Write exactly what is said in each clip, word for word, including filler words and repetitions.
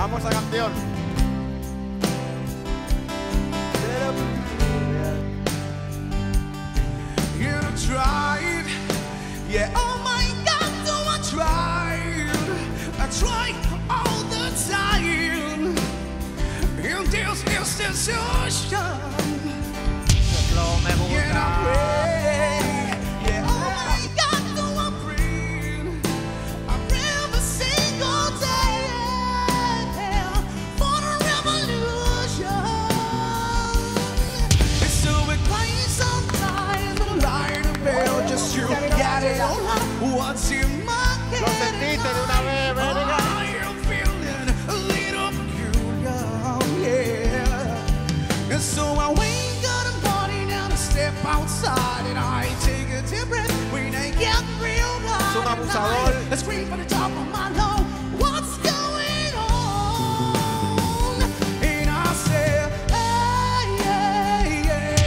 Famosa canción. You tried, yeah, oh my God, do I tried, I tried all the time, in this institution, yeah, I pray, yeah, oh my God, do I pray, I pray every single day, for the revolution, it's so crazy sometimes, the light of bell, just you got it all up, what's in my head? Lo sentiste de una vez, verga. I am feeling a little peculiar, yeah. And so I wake up in the morning and I step outside and I take a deep breath when I get real high. Es un abusador. I scream from the top of my lungs, what's going on? And I say, hey, yeah, yeah,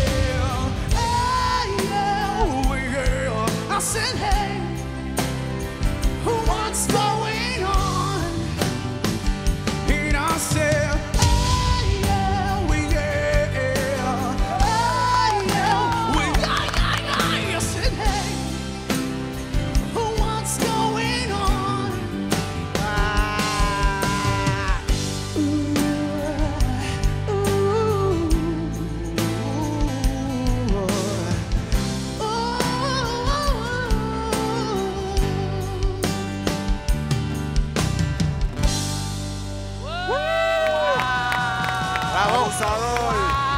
hey, yeah, oh, yeah. I said, hey, what's going on? And I said, hey, yeah, we, yeah, hey, yeah, we, yeah, yeah, yeah. I said, hey, what's going on? Bravo, abusador.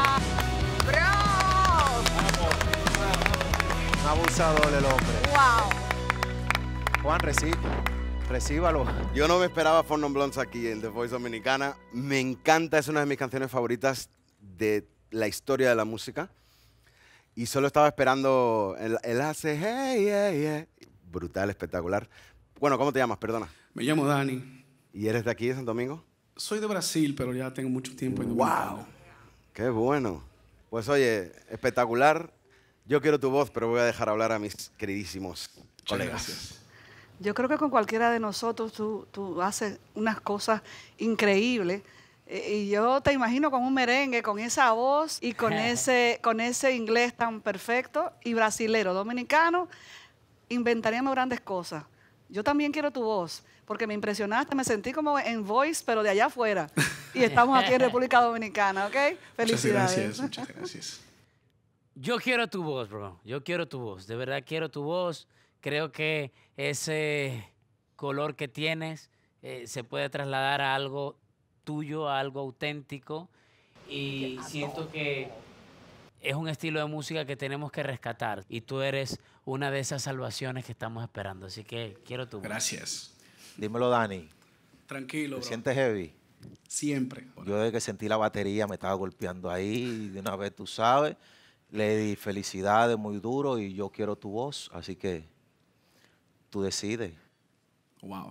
Un abusador el hombre. Wow. Juan, recibe, recíbalo. Yo no me esperaba Four Non Blondes aquí en The Voice Dominicana. Me encanta, es una de mis canciones favoritas de la historia de la música. Y solo estaba esperando, él, él hace, hey, yeah, yeah. Brutal, espectacular. Bueno, ¿cómo te llamas? Perdona. Me llamo Dani. ¿Y eres de aquí, de Santo Domingo? Soy de Brasil, pero ya tengo mucho tiempo en Dominicana. ¡Wow! ¡Qué bueno! Pues oye, espectacular. Yo quiero tu voz, pero voy a dejar hablar a mis queridísimos Muchas colegas. gracias. Yo creo que con cualquiera de nosotros tú, tú haces unas cosas increíbles. Eh, Y yo te imagino con un merengue, con esa voz y con ese, con ese inglés tan perfecto y brasilero, dominicano, inventaríamos grandes cosas. Yo también quiero tu voz, porque me impresionaste, me sentí como en Voice, pero de allá afuera. Y estamos aquí en República Dominicana, ¿ok? Felicidades. Muchas gracias, muchas gracias. Yo quiero tu voz, bro. Yo quiero tu voz. De verdad quiero tu voz. Creo que ese color que tienes eh, se puede trasladar a algo tuyo, a algo auténtico. Y siento que es un estilo de música que tenemos que rescatar. Y tú eres una de esas salvaciones que estamos esperando. Así que quiero tu voz. Gracias. Dímelo, Dani. Tranquilo, ¿Te bro. sientes heavy? Siempre. Yo desde que sentí la batería me estaba golpeando ahí. De una vez, tú sabes, le di felicidades muy duro y yo quiero tu voz. Así que tú decides. Wow.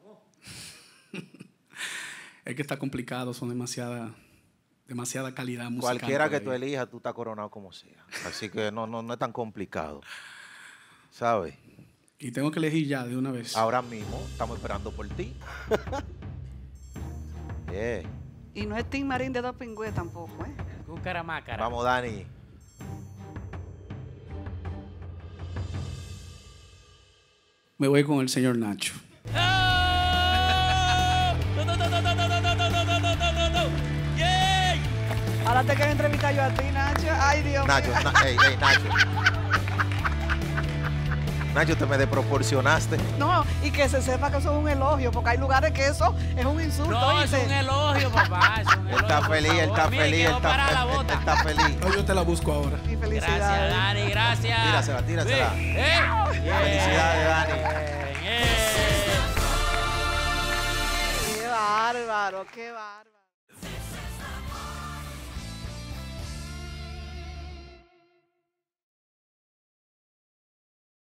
Es que está complicado, son demasiada, demasiada calidad musical. Cualquiera por que ahí. tú elijas, tú estás coronado como sea. Así que no, no, no es tan complicado. ¿Sabes? Y tengo que elegir ya de una vez. Ahora mismo estamos esperando por ti. Yeah. Y no es Tim Marín de Dos Pingües tampoco, ¿eh? Un caramácara. Vamos, Dani. Me voy con el señor Nacho. Ahora te quiero entrevistar yo a ti, Nacho. Ay, Dios Nacho, mío. na- ey, ey, Nacho. Nacho, te me desproporcionaste. No, y que se sepa que eso es un elogio, porque hay lugares que eso es un insulto. No, es ¿oíste? un elogio, papá. Es un Él elogio, está por feliz, él favor. está Mira, feliz, él quedó parada la está, él- él bota. está feliz. No, yo te la busco ahora. Y Gracias, felicidades. Dani, gracias. Tírasela, tírasela. Sí. Eh. Felicidades, Dani. Bien, eh. Qué bárbaro, qué bárbaro.